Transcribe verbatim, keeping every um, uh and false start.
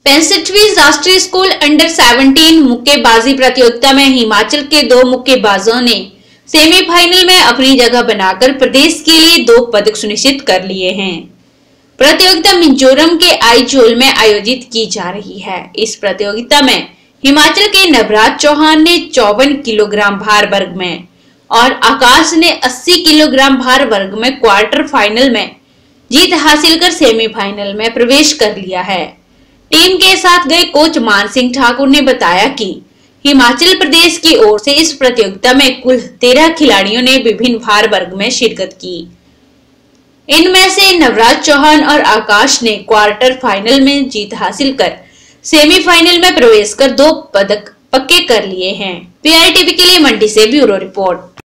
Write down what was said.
पैंसठवीं राष्ट्रीय school under सत्रह मुक्केबाजी प्रतियोगिता में हिमाचल के दो मुक्केबाजों ने सेमीफाइनल में अपनी जगह बनाकर प्रदेश के लिए दो पदक सुनिश्चित कर लिए हैं। प्रतियोगिता मिजोरम के आइजोल में आयोजित की जा रही है। इस प्रतियोगिता में हिमाचल के नवराज चौहान ने चौवन किलोग्राम भार वर्ग में और आकाश ने अस्सी किलोग्राम भार वर्ग में क्वार्टर फाइनल में जीत हासिल कर सेमीफाइनल में प्रवेश कर लिया है। टीम के साथ गए कोच मान सिंह ठाकुर ने बताया कि हिमाचल प्रदेश की ओर से इस प्रतियोगिता में कुल तेरह खिलाड़ियों ने विभिन्न भार वर्ग में शिरकत की। इनमें से नवराज चौहान और आकाश ने क्वार्टर फाइनल में जीत हासिल कर सेमीफाइनल में प्रवेश कर दो पदक पक्के कर लिए हैं। पीआईटीवी के लिए मंडी से ब्यूरो रिपोर्ट।